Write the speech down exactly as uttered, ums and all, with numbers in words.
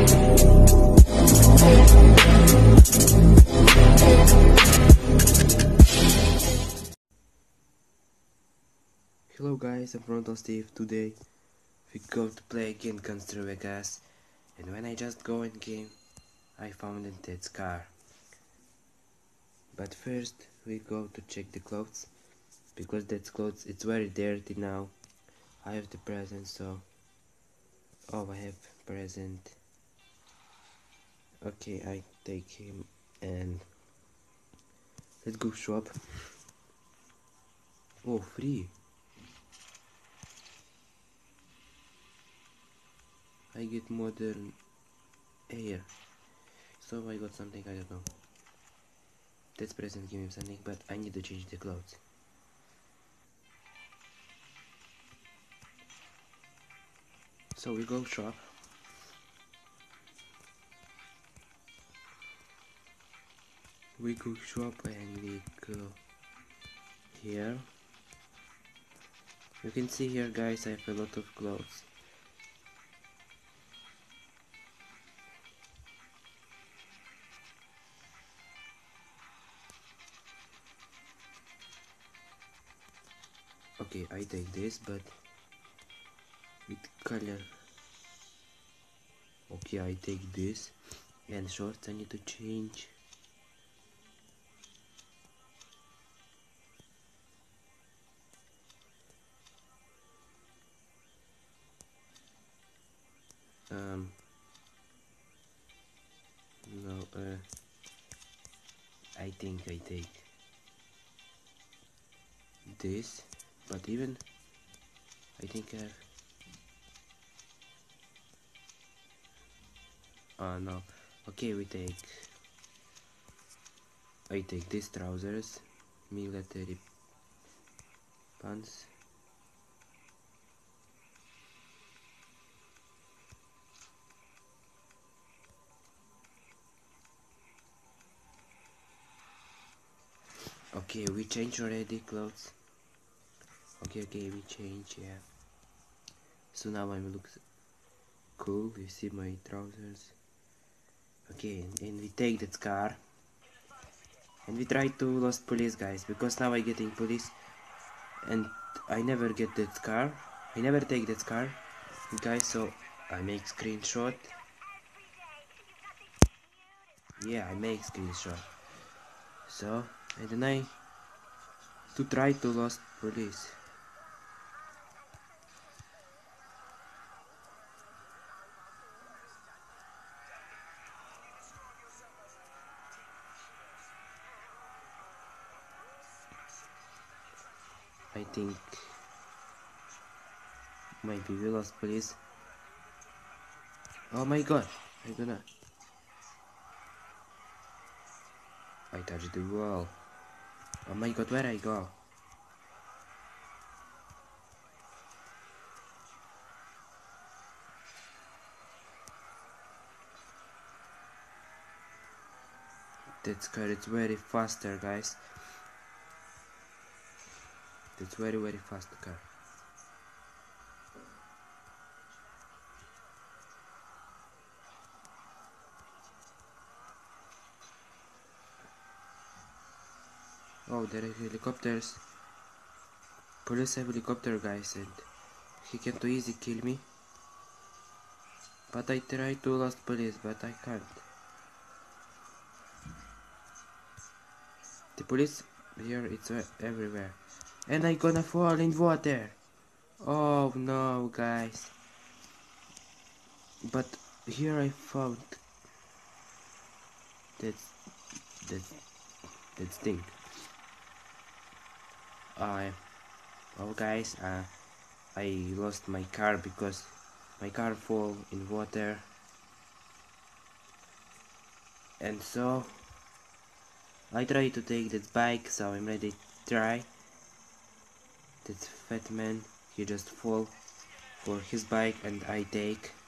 Hello guys, I'm Frontal Steve. Today we go to play again Gunstar Vegas, and when I just go in game I found a dead car. But first we go to check the clothes, because that clothes it's very dirty now. I have the present, so oh, I have present. Okay, I take him and let's go shop. Oh, free. I get modern air, so I got something, I don't know. That's present, give me something, but I need to change the clothes. So we go shop. We go shop and we go here. You can see here guys, I have a lot of clothes. Okay, I take this, but with color. Okay, I take this, and shorts I need to change. Um, no, uh, I think I take this, but even I think I have. Oh no. Okay, we take. I take these trousers, military pants. Okay, we change already clothes. Okay, okay, we change, yeah. So now I look cool. You see my trousers. Okay, and, and we take that car. And we try to lost police, guys, because now I getting police. And I never get that car. I never take that car, guys, so I make screenshot. Yeah, I make screenshot. So, and then I to try to lost police. I think maybe we lost police. Oh my god, I'm gonna. I touched the wall. Oh my god, where I go? That car is very faster, guys. That's very very fast car. Oh, there are helicopters. Police have helicopter, guys, and he can too easy kill me. But I try to lost police, but I can't. The police here, it's everywhere. And I gonna fall in water. Oh no, guys. But here I found that that that thing. I oh guys, uh, I lost my car because my car fall in water. And so I try to take that bike, so I'm ready to try. That fat man, he just fall for his bike and I take.